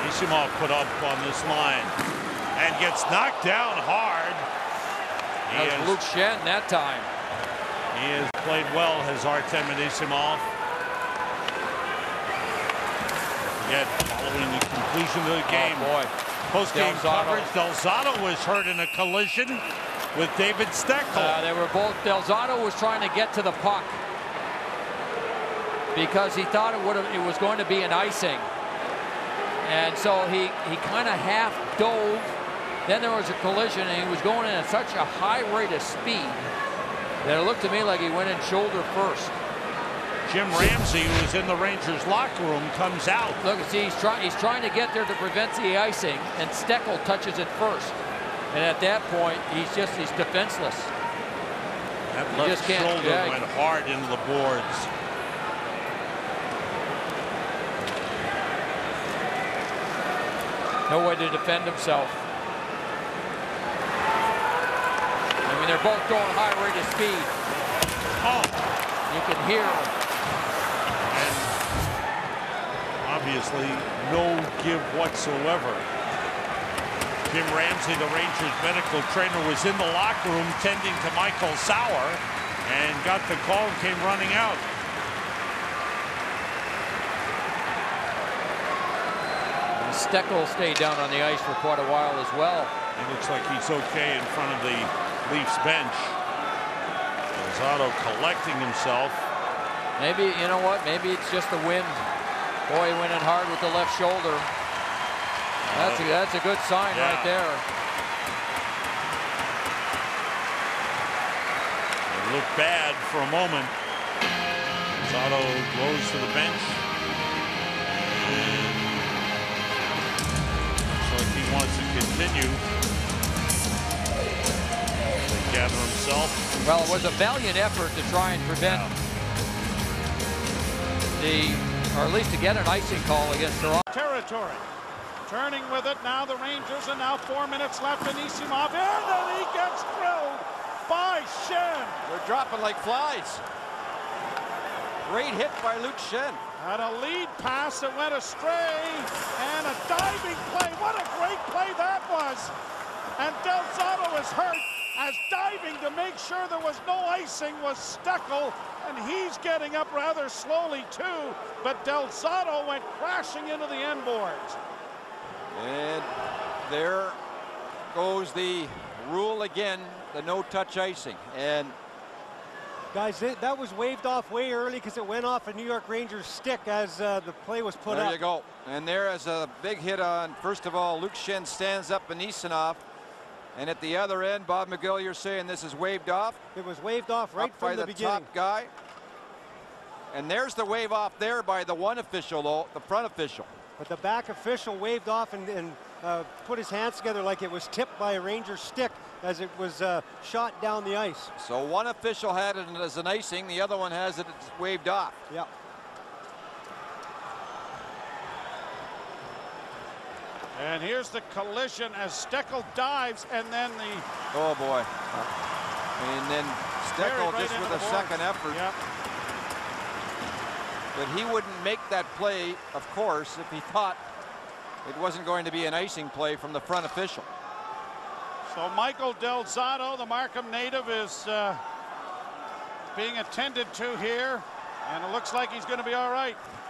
Anisimov put up on this line and gets knocked down hard. That was Luke Schenn that time. He has played well, has Artem Anisimov. Yet, following the conclusion of the game, post-game coverage, Del Zotto was hurt in a collision with David Steckel. They were both. Del Zotto was trying to get to the puck because he thought it was going to be an icing, and so he kind of half dove. Then there was a collision, and he was going in at such a high rate of speed that it looked to me like he went in shoulder first. Jim Ramsey, who was in the Rangers locker room, comes out. Look, see, he's trying to get there to prevent the icing, and Steckel touches it first. And at that point, he's defenseless. That left shoulder went hard into the boards. No way to defend himself. I mean, they're both going high rate of speed. Oh, you can hear them. And obviously, no give whatsoever. Jim Ramsey, the Rangers medical trainer, was in the locker room tending to Michael Sauer and got the call and came running out. And Steckel stayed down on the ice for quite a while as well. He looks like he's okay in front of the Leafs bench. Zotto collecting himself. Maybe, you know what, maybe it's just the wind. Boy, he went in hard with the left shoulder. That's a good sign right there. It looked bad for a moment. Zotto goes to the bench. Looks like he wants to continue. Gather himself. Well, it was a valiant effort to try and prevent or at least to get an icing call against Toronto. Territory. Turning with it now, the Rangers, and now 4 minutes left. Anisimov in, and he gets drilled by Schenn. They're dropping like flies. Great hit by Luke Schenn. Had a lead pass that went astray, and a diving play. What a great play that was. And Del Zotto is hurt, as diving to make sure there was no icing was Steckel, and he's getting up rather slowly too, but Del Zotto went crashing into the end boards. And there goes the rule again, the no-touch icing. And guys, that was waved off way early because it went off a New York Rangers stick as the play was put up. There you go. And there is a big hit on, first of all, Luke Schenn stands up Anisimov. And at the other end, Bob McGill, you're saying this is waved off? It was waved off right from the beginning. Top guy. And there's the wave off there by the one official, though, the front official. But the back official waved off and put his hands together like it was tipped by a Ranger stick as it was shot down the ice. So one official had it as an icing, the other one has it waved off. Yeah. And here's the collision as Steckel dives, and then the... Oh, boy. And then Steckel just with a second effort. Yep. But he wouldn't make that play, of course, if he thought it wasn't going to be an icing play from the front official. So Michael Del Zotto, the Markham native, is being attended to here, and it looks like he's going to be all right.